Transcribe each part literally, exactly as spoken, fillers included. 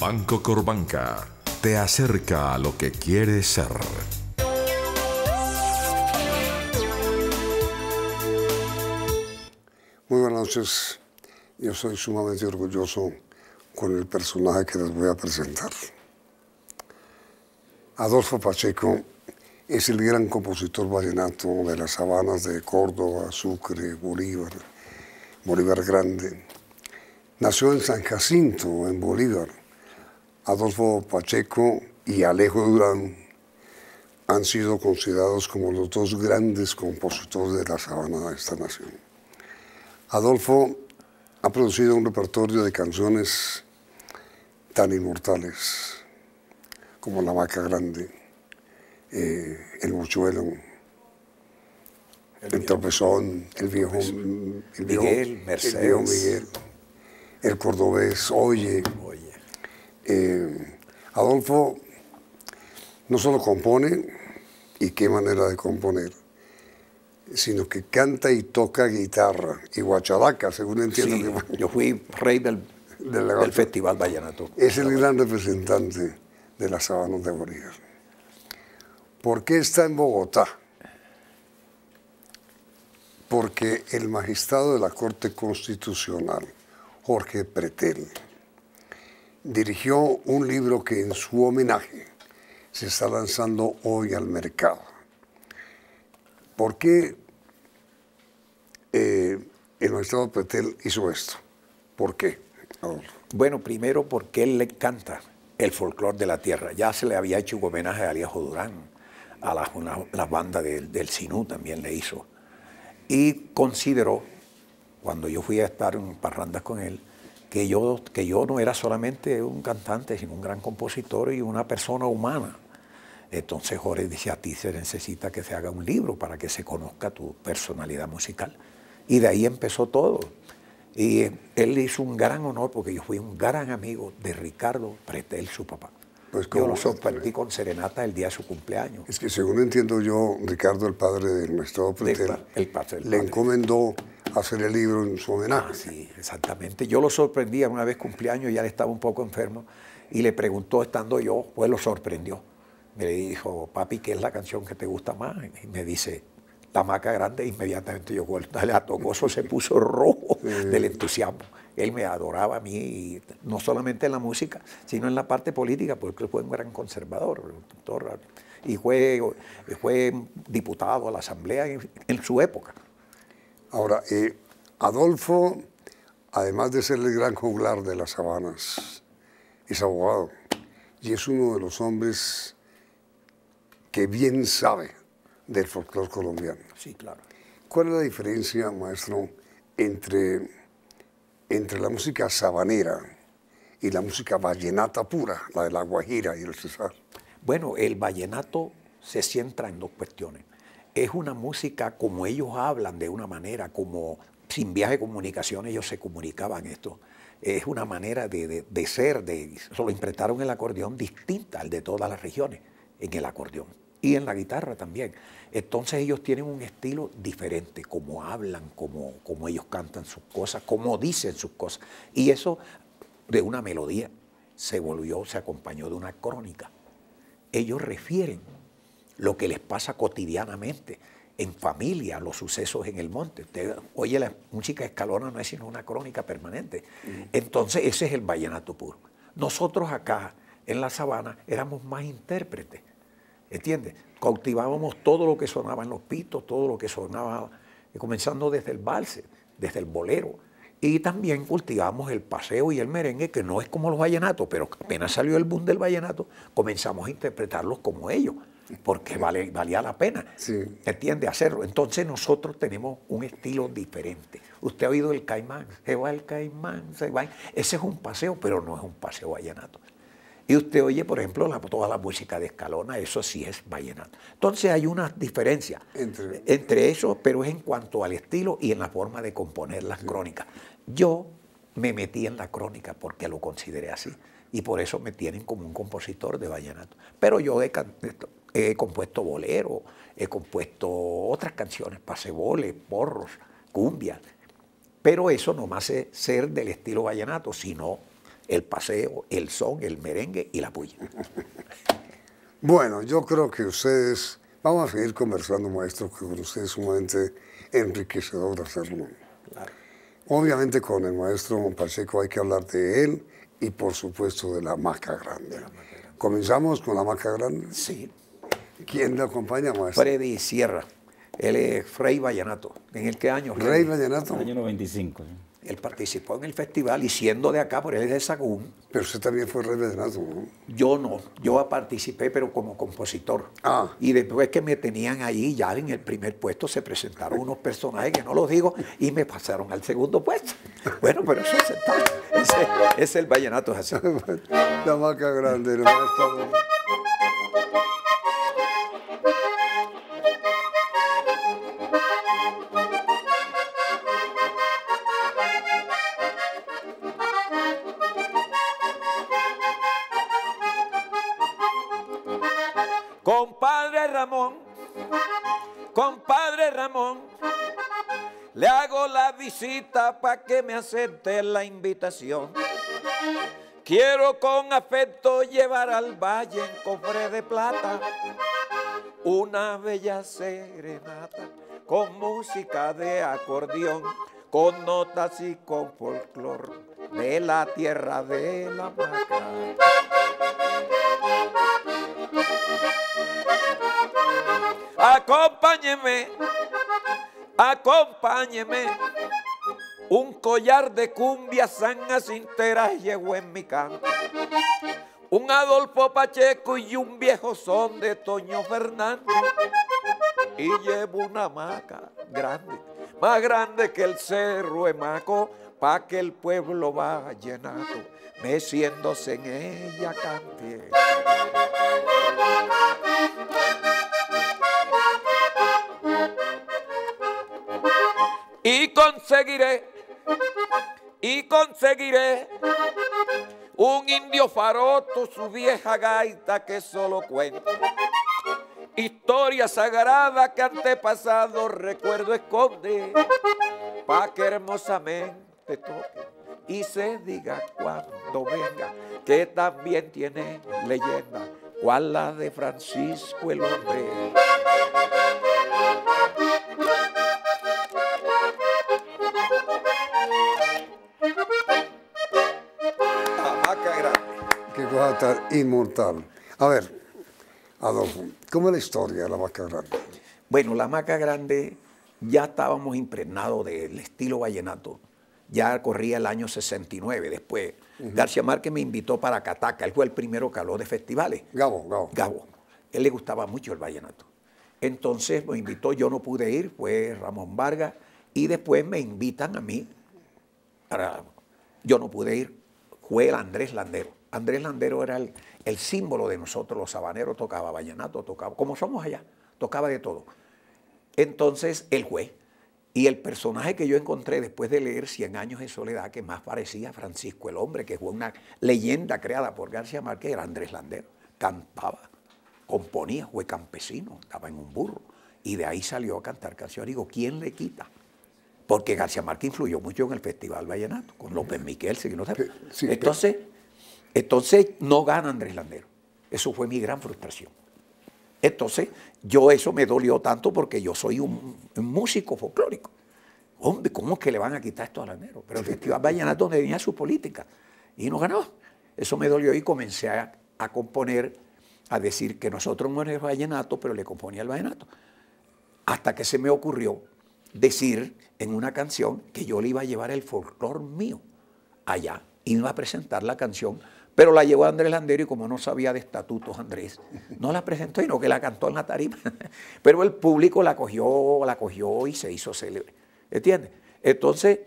Banco Corbanca te acerca a lo que quieres ser. Muy buenas noches. Yo soy sumamente orgulloso con el personaje que les voy a presentar. Adolfo Pacheco es el gran compositor vallenato de las sabanas de Córdoba, Sucre, Bolívar, Bolívar Grande. Nació en San Jacinto, en Bolívar. Adolfo Pacheco y Alejo Durán han sido considerados como los dos grandes compositores de la sabana de esta nación. Adolfo ha producido un repertorio de canciones tan inmortales como La Vaca Grande, eh, El Mochuelo, El, el Tropezón, El Viejo, el viejo Miguel, Mercedes, el viejo Miguel, El Cordobés, Oye. Oye. Eh, Adolfo no solo compone, y qué manera de componer, sino que canta y toca guitarra y guacharaca, según entiendo. Sí, que yo fui rey del, del, del Festival Vallenato. Es el gran representante de las sabanas de Bolívar. ¿Por qué está en Bogotá? Porque el magistrado de la Corte Constitucional, Jorge Pretel, dirigió un libro que en su homenaje se está lanzando hoy al mercado. ¿Por qué eh, el magistrado Pretel hizo esto? ¿Por qué? Adolfo. Bueno, primero porque él le encanta el folclore de la tierra. Ya se le había hecho un homenaje a Alejo Durán, a la, una, la banda del, del Sinú también le hizo. Y consideró, cuando yo fui a estar en parrandas con él, que yo, que yo no era solamente un cantante, sino un gran compositor y una persona humana. Entonces Jorge dice, a ti se necesita que se haga un libro para que se conozca tu personalidad musical. Y de ahí empezó todo. Y él hizo un gran honor porque yo fui un gran amigo de Ricardo Pretel, su papá. Pues yo lo sorprendí con serenata el día de su cumpleaños. Es que según entiendo yo, Ricardo, el padre del magistrado Pretel, el, el padre, el le padre. encomendó hacer el libro en su homenaje. Ah, sí, exactamente. Yo lo sorprendí una vez cumpleaños, ya él estaba un poco enfermo, y le preguntó, estando yo, pues lo sorprendió. Me dijo, papi, ¿qué es la canción que te gusta más? Y me dice, La Vaca Grande. Inmediatamente yo, la Tocoso se puso rojo sí. del entusiasmo. Él me adoraba a mí, y no solamente en la música, sino en la parte política, porque él fue un gran conservador. Y fue, fue diputado a la Asamblea en, en su época. Ahora, eh, Adolfo, además de ser el gran juglar de las sabanas, es abogado y es uno de los hombres que bien sabe del folclore colombiano. Sí, claro. ¿Cuál es la diferencia, maestro, entre, entre la música sabanera y la música vallenata pura, la de la Guajira y el Cesar? Bueno, el vallenato se centra en dos cuestiones. Es una música como ellos hablan, de una manera como sin viaje de comunicación ellos se comunicaban esto. Es una manera de, de, de ser, de, solo interpretaron el acordeón distinta al de todas las regiones en el acordeón y en la guitarra también. Entonces ellos tienen un estilo diferente, como hablan, como, como ellos cantan sus cosas, como dicen sus cosas. Y eso de una melodía se volvió, se acompañó de una crónica. Ellos refieren lo que les pasa cotidianamente, en familia, los sucesos en el monte. Usted oye, la música escalona no es sino una crónica permanente. Mm. Entonces ese es el vallenato puro. Nosotros acá, en la sabana, éramos más intérpretes, ¿entiendes? Cautivábamos todo lo que sonaba en los pitos, todo lo que sonaba, comenzando desde el valse, desde el bolero. Y también cultivamos el paseo y el merengue, que no es como los vallenatos, pero apenas salió el boom del vallenato, comenzamos a interpretarlos como ellos, porque vale, valía la pena, sí. ¿entiende? Hacerlo. Entonces nosotros tenemos un estilo diferente. Usted ha oído el caimán, se va el caimán, se va. Ese es un paseo, pero no es un paseo vallenato. Y usted oye, por ejemplo, la, toda la música de Escalona, eso sí es vallenato. Entonces hay una diferencia entre, entre eso, pero es en cuanto al estilo y en la forma de componer las sí. crónicas. Yo me metí en la crónica porque lo consideré así, y por eso me tienen como un compositor de vallenato. Pero yo he, he compuesto bolero, he compuesto otras canciones, paseboles, porros, cumbias, pero eso no me hace ser del estilo vallenato, sino el paseo, el son, el merengue y la puya. Bueno, yo creo que ustedes, vamos a seguir conversando, maestro, que con ustedes es sumamente enriquecedor hacerlo. Claro. Obviamente con el maestro Pacheco hay que hablar de él y por supuesto de la Maca Grande. La Maca Grande. ¿Comenzamos con la Maca Grande? Sí. ¿Quién le acompaña, maestro? Freddy Sierra. Él es Rey Vallenato. ¿En el qué año? Rey Vallenato. En el año noventa y cinco. ¿Sí? Él participó en el festival y siendo de acá, pero él es de Sagún. Pero usted también fue Rey Vallenato, ¿no? Yo no, yo participé pero como compositor. Ah. Y después que me tenían ahí ya en el primer puesto se presentaron unos personajes que no los digo y me pasaron al segundo puesto. Bueno, pero eso es, ese, es el vallenato es así. La Maca Grande, el maestro. Compadre Ramón, compadre Ramón, le hago la visita para que me acepte la invitación. Quiero con afecto llevar al valle en cofre de plata una bella serenata con música de acordeón, con notas y con folclor de la tierra de la Maca. Acompáñeme, acompáñeme, un collar de cumbia San Cinteras llevo en mi canto, un Adolfo Pacheco y un viejo son de Toño Fernández, y llevo una maca grande, más grande que el Cerro Emaco, pa' que el pueblo vallenato, meciéndose en ella cante. Y conseguiré, y conseguiré un indio faroto, su vieja gaita que solo cuenta historia sagrada que antepasado recuerdo esconde, pa' que hermosamente toque y se diga cuando venga que también tiene leyenda, cual la de Francisco el Hombre. La Maca Grande. Qué cosa tan inmortal. A ver, Adolfo, ¿cómo es la historia de la Maca Grande? Bueno, la Maca Grande ya estábamos impregnados del estilo vallenato. Ya corría el año sesenta y nueve. Después, uh-huh. García Márquez me invitó para Cataca. Él fue el primero que habló de festivales. Gabo, Gabo. Gabo. Él le gustaba mucho el vallenato. Entonces me invitó, yo no pude ir, fue Ramón Vargas. Y después me invitan a mí. Para, yo no pude ir, fue el Andrés Landero. Andrés Landero era el, el símbolo de nosotros, los habaneros, tocaba vallenato, tocaba, como somos allá, tocaba de todo. Entonces, él fue. Y el personaje que yo encontré después de leer Cien años de soledad, que más parecía a Francisco el Hombre, que fue una leyenda creada por García Márquez, era Andrés Landero. Cantaba, componía, fue campesino, estaba en un burro. Y de ahí salió a cantar canciones. Digo, ¿quién le quita? Porque García Márquez influyó mucho en el Festival Vallenato, con López Miquel, si no sé. Sí, entonces, pero... entonces, no gana Andrés Landero. Eso fue mi gran frustración. Entonces, yo eso me dolió tanto porque yo soy un, un músico folclórico. Hombre, ¿cómo es que le van a quitar esto a Landero? Pero el Festival Vallenato tenía su política y no ganó. Eso me dolió y comencé a, a componer, a decir que nosotros no éramos vallenato, pero le componía el vallenato. Hasta que se me ocurrió decir en una canción que yo le iba a llevar el folclor mío allá. Iba a presentar la canción, pero la llevó Andrés Landero y como no sabía de estatutos Andrés, no la presentó y no que la cantó en la tarima. Pero el público la cogió, la cogió y se hizo célebre. ¿Entiendes? Entonces,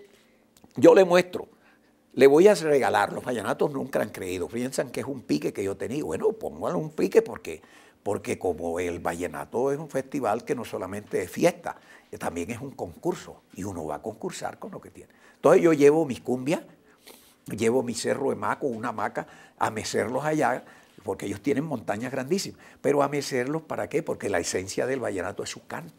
yo le muestro, le voy a regalar, los vallenatos nunca han creído, piensan que es un pique que yo tenía. Bueno, póngale un pique porque, porque como el vallenato es un festival que no solamente es fiesta, también es un concurso y uno va a concursar con lo que tiene. Entonces yo llevo mis cumbias, llevo mi cerro de maco, una hamaca, a mecerlos allá, porque ellos tienen montañas grandísimas. Pero a mecerlos, ¿para qué? Porque la esencia del vallenato es su canto.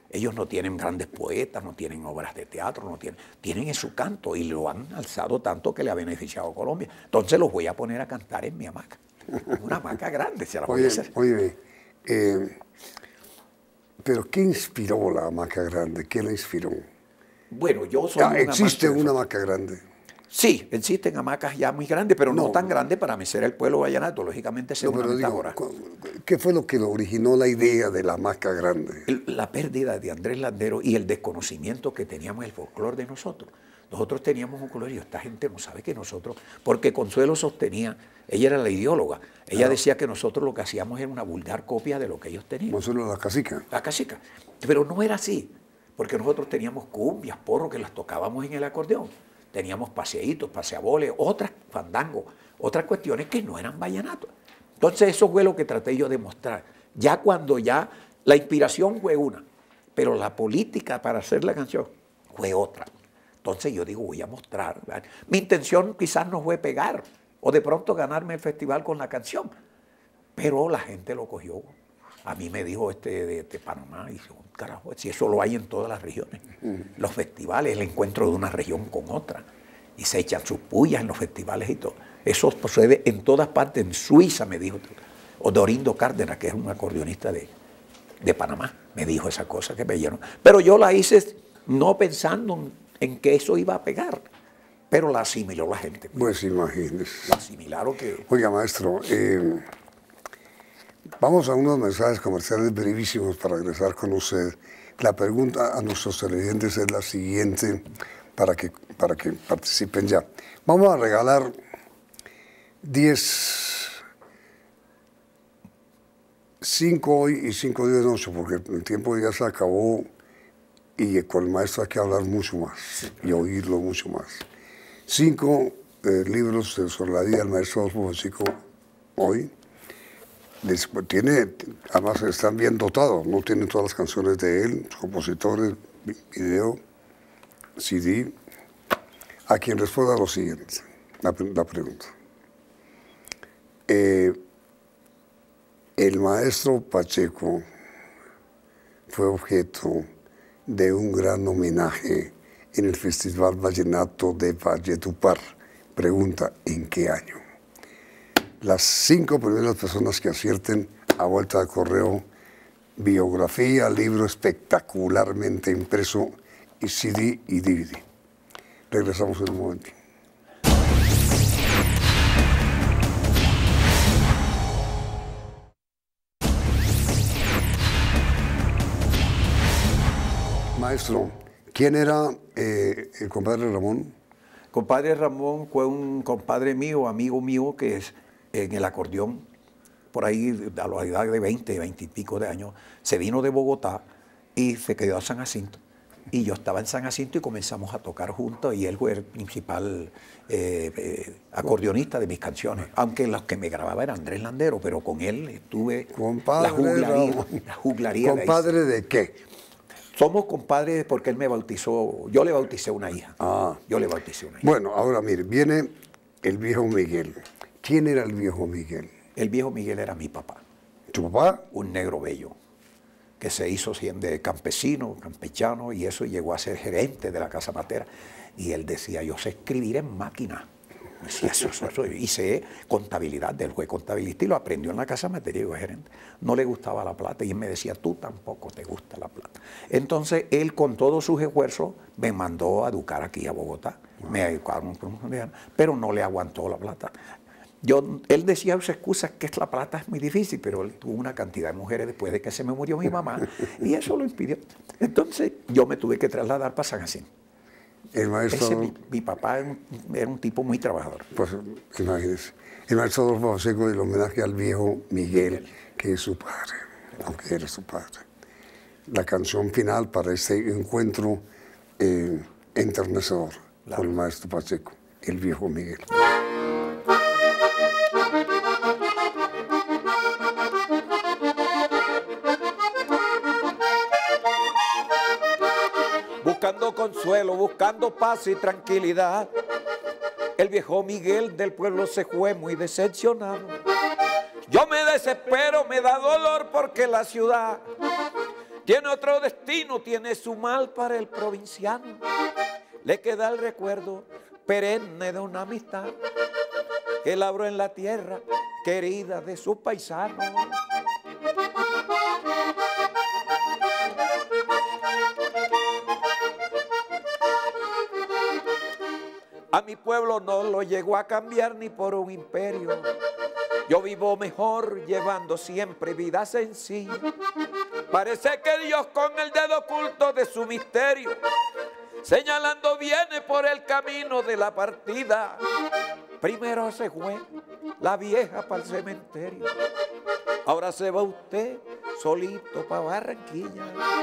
Ellos no tienen grandes poetas, no tienen obras de teatro, no tienen, tienen en su canto y lo han alzado tanto que le ha beneficiado a Colombia. Entonces los voy a poner a cantar en mi hamaca. Una hamaca grande, se la voy Oye, a hacer. oye, eh, pero ¿qué inspiró la hamaca grande? ¿Qué la inspiró? Bueno, yo soy Ah, un ¿existe amante de una eso. hamaca grande? Sí, existen hamacas ya muy grandes, pero no, No. tan grandes para mecer el pueblo vallenato. Lógicamente, No, según pero una digo, metáfora. cu- ¿qué fue lo que originó la idea de la hamaca grande? El- La pérdida de Andrés Landero y el desconocimiento que teníamos del folclore de nosotros. Nosotros teníamos un color y esta gente no sabe que nosotros, porque Consuelo sostenía, ella era la ideóloga, ella Claro. decía que nosotros lo que hacíamos era una vulgar copia de lo que ellos tenían, No solo la casica. la casica. Pero no era así, porque nosotros teníamos cumbias, porros que las tocábamos en el acordeón, teníamos paseítos, paseaboles, otras fandangos, otras cuestiones que no eran vallenatos. Entonces eso fue lo que traté yo de mostrar. Ya cuando ya la inspiración fue una, pero la política para hacer la canción fue otra. Entonces yo digo, voy a mostrar. ¿verdad? Mi intención quizás no fue pegar o de pronto ganarme el festival con la canción, pero la gente lo cogió. A mí me dijo este de, de Panamá, y dice, "Oh, carajo, si eso lo hay en todas las regiones. Los festivales, el encuentro de una región con otra. Y se echan sus pullas en los festivales y todo. Eso sucede en todas partes. En Suiza me dijo, o Dorindo Cárdenas, que es un acordeonista de, de Panamá, me dijo esa cosa que me llenó. Pero yo la hice no pensando en, en que eso iba a pegar, pero la asimiló la gente. Pues imagínese. La asimilaron que... Oiga, maestro, eh, vamos a unos mensajes comerciales brevísimos para regresar con usted. La pregunta a nuestros televidentes es la siguiente, para que, para que participen ya. Vamos a regalar diez, cinco hoy y cinco días de noche, porque el tiempo ya se acabó y con el maestro hay que hablar mucho más y oírlo mucho más. Cinco eh, libros sobre la vida del maestro Adolfo Pacheco hoy. Después tiene, además están bien dotados, no tienen todas las canciones de él, compositores, video, C D. A quien responda lo siguiente, la, la pregunta. Eh, el maestro Pacheco fue objeto de un gran homenaje en el Festival Vallenato de Valledupar. Pregunta, ¿en qué año? Las cinco primeras personas que acierten a vuelta de correo, biografía, libro espectacularmente impreso y C D y D V D. Regresamos en un momento. Maestro, ¿quién era eh, el compadre Ramón? Compadre Ramón fue un compadre mío, amigo mío, que es en el acordeón, por ahí a la edad de veinte, veinte y pico de años, se vino de Bogotá y se quedó a San Jacinto. Y yo estaba en San Jacinto y comenzamos a tocar juntos y él fue el principal eh, eh, acordeonista de mis canciones. Aunque los que me grababa era Andrés Landero, pero con él estuve Compadre la juglaría. Ramón. La juglaría de ahí. ¿Compadre de qué? Somos compadres porque él me bautizó, yo le bauticé una hija. Ah. Yo le bauticé una hija. Bueno, ahora mire, viene el viejo Miguel. ¿Quién era el viejo Miguel? El viejo Miguel era mi papá, ¿Tu papá? un negro bello, que se hizo siendo campesino, campechano, y eso llegó a ser gerente de la casa matera. Y él decía, yo sé escribir en máquina. Decía, eso, eso, eso. Y sé contabilidad, del juez contabilista, y lo aprendió en la casa matera y llegó gerente. No le gustaba la plata, y él me decía, tú tampoco te gusta la plata. Entonces, él con todos sus esfuerzos me mandó a educar aquí a Bogotá. Wow. Me educaron, pero no le aguantó la plata. Yo, él decía sus excusas que la plata es muy difícil, pero él tuvo una cantidad de mujeres después de que se me murió mi mamá y eso lo impidió. Entonces yo me tuve que trasladar para San Jacinto. El maestro... Ese, mi, mi papá era un, era un tipo muy trabajador. Pues imagínese. El maestro Adolfo Pacheco, el homenaje al viejo Miguel, Miguel, que es su padre, aunque era su padre. La canción final para este encuentro eh, enternecedor claro. con el maestro Pacheco, el viejo Miguel. Buscando consuelo, buscando paz y tranquilidad, el viejo Miguel del pueblo se fue muy decepcionado. Yo me desespero, me da dolor porque la ciudad Tiene otro destino, tiene su mal para el provinciano. Le queda el recuerdo perenne de una amistad que labró en la tierra querida de sus paisanos. A mi pueblo no lo llegó a cambiar ni por un imperio. Yo vivo mejor llevando siempre vida sencilla. Parece que Dios con el dedo oculto de su misterio, señalando viene por el camino de la partida. Primero se fue la vieja para el cementerio. Ahora se va usted solito para Barranquilla.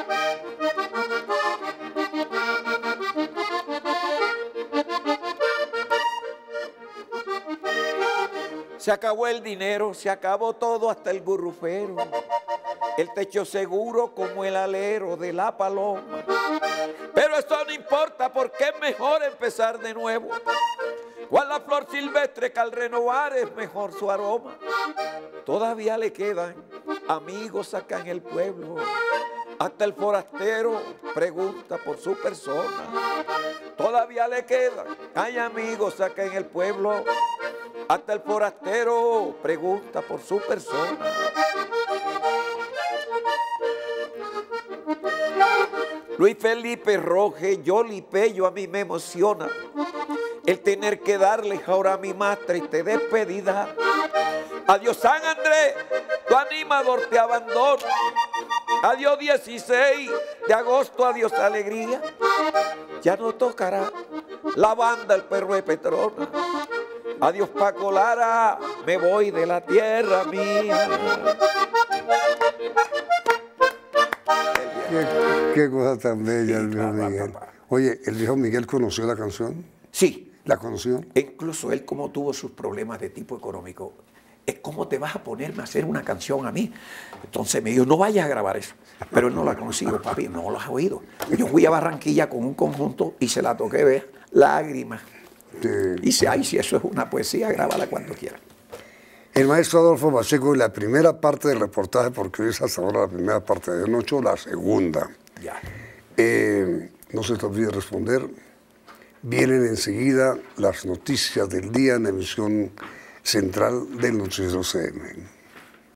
Se acabó el dinero, se acabó todo hasta el gurrufero. El techo seguro como el alero de la paloma. Pero eso no importa porque es mejor empezar de nuevo. Cual la flor silvestre que al renovar es mejor su aroma. Todavía le quedan amigos acá en el pueblo. Hasta el forastero pregunta por su persona. Todavía le quedan, hay amigos acá en el pueblo. Hasta el forastero pregunta por su persona. Luis Felipe Roge, Yoli Pello, a mí me emociona el tener que darles ahora mi más triste despedida. Adiós San Andrés, tu animador te abandona. Adiós dieciséis de agosto, adiós alegría. Ya no tocará la banda El Perro de Petrona. Adiós Paco Lara, me voy de la tierra mía. Qué, qué cosa tan bella, sí, el viejo papá, Miguel. Papá. Oye, ¿el viejo Miguel conoció la canción? Sí. ¿La conoció? Incluso él, como tuvo sus problemas de tipo económico, es como te vas a ponerme a hacer una canción a mí. Entonces me dijo, no vayas a grabar eso. Pero él no la conoció, papi, no lo has oído. Yo fui a Barranquilla con un conjunto y se la toqué, ve, Lágrimas. Sí. Y dice, ay, si eso es una poesía, grábala cuando quieras. El maestro Adolfo Pacheco, la primera parte del reportaje, porque hoy es hasta ahora la primera parte de noche, la segunda. Ya. Eh, no se te olvide responder. Vienen enseguida las noticias del día en la emisión central del Noticiero C N N.